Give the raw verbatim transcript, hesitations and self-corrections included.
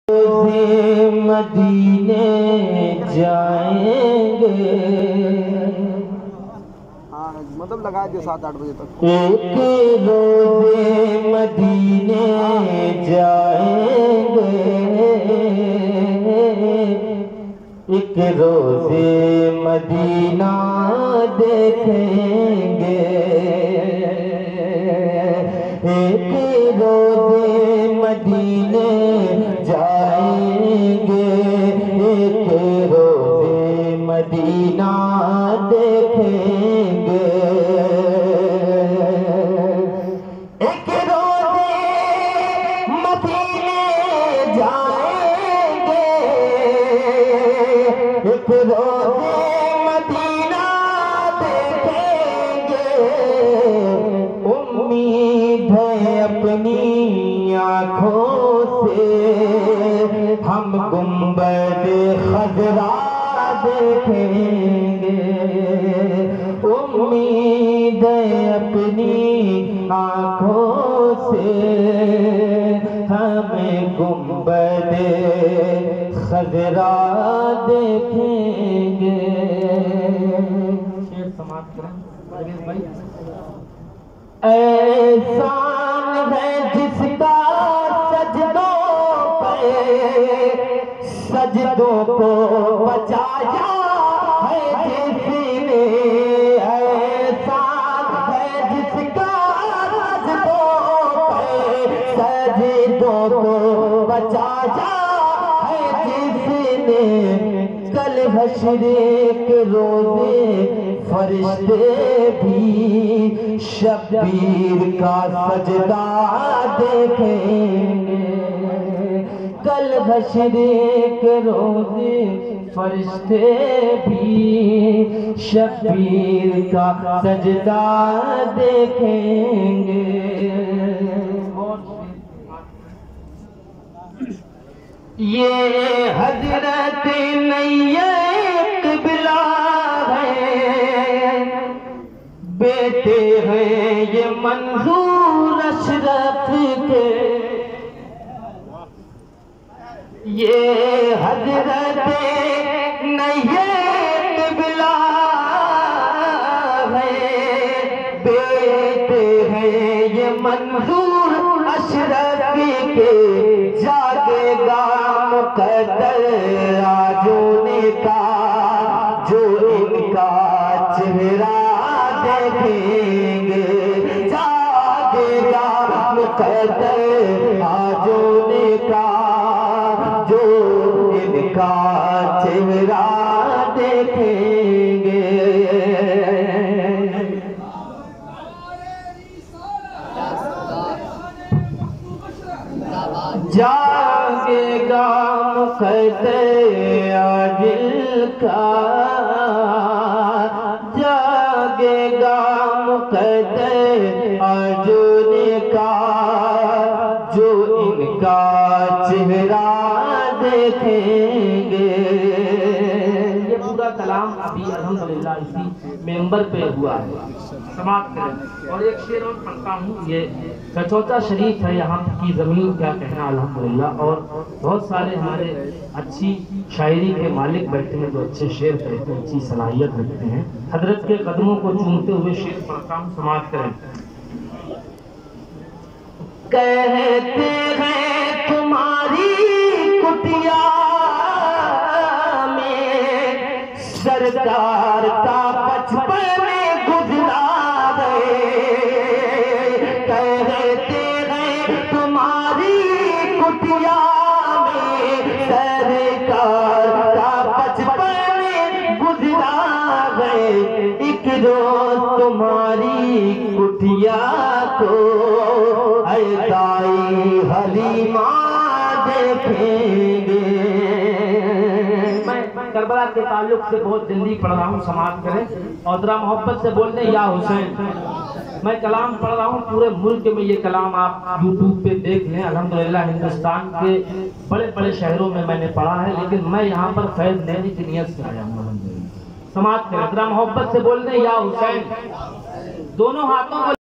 रोज़े मदीने जाएंगे। हाँ मतलब लगा दिया सात आठ बजे तक। एक रोज़े मदीने जाएंगे, एक रोज़े मदीना देखेंगे। एक रोज़े मदीने जाएंगे, एक रोज़े मदीना देखेंगे। एक रोज़े मदीने जाएंगे, एक रोज़े मदीना देखेंगे। उम्मीद है अपनी आँखों से हम गुंबद खजरा देखेंगे। उम्मीद है अपनी आँखों से हमें गुंबद खजरा देखेंगे। शेर समाप्त करें भाई। एहसान है जिसका सजदों पे सजदों को बचाया है जिसने। एहसान है जिसका सजदों पे सजदों को बचाया है जिसने। कल हश्र के रोज़े फरिश्ते भी शब्बीर का सजदा देखेंगे। कल हश्र के रोज़े फरिश्ते भी शब्बीर का सजदा देखेंगे। ये हजरत नैयत बिला है, बेटे हैं ये मंजूर अशरफ के। ये हजरत नैयत बिला है, बेटे हैं ये मंजूर अशरफ के। जागेगा मुक़द्दर आजूने का जो इनका चेहरा देखेंगे। जागेगा मुक़द्दर आजूने का जो इनका चेहरा देखेंगे। जागेगा मुक़द्दर आजिल का, जागेगा मुक़द्दर आजुने का जो इनका चेहरा देखेंगे। ये पूरा कलाम अभी अल्हम्दुलिल्लाह इसी मेंबर पे हुआ है। समाप्त करें और एक शेर और पढ़ता हूँ। ये कचौता शरीफ है, यहाँ की ज़मीन क्या कहना अल्हम्दुलिल्लाह। और बहुत सारे हमारे अच्छी शायरी के मालिक बैठे हैं जो अच्छे शेर कहते हैं, अच्छी सलाहियत रखते हैं। हजरत के कदमों को चूमते हुए शेर पढ़ता हूँ। समाप्त करें। कहते हैं तुम्हारी कुटिया में सरकार का बचपन गुजरा है। कहते हैं तुम्हारी कुटिया में सरकार का बचपन गुजरा है। एक रोज तुम्हारी कुटिया को दाई हलीमा देखेंगे। मैं करबला के ताल्लुक से बहुत जल्दी पढ़ रहा हूँ। समाप्त करें और जरा मोहब्बत से बोलने या हुसैन। मैं कलाम पढ़ रहा हूँ, पूरे मुल्क में ये कलाम आप यूट्यूब पे देख लें। अल्हम्दुलिल्लाह हिंदुस्तान के बड़े बड़े शहरों में मैंने पढ़ा है, लेकिन मैं यहाँ पर फैज़ लेने की नियत से आया हूँ। समाप्त करें, जरा मोहब्बत से बोलने या हुसैन। दोनों हाथों को